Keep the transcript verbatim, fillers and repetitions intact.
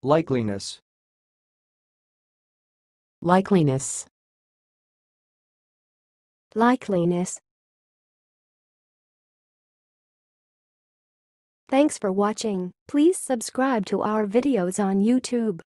likeliness, likeliness, likeliness. Thanks for watching. Please subscribe to our videos on YouTube.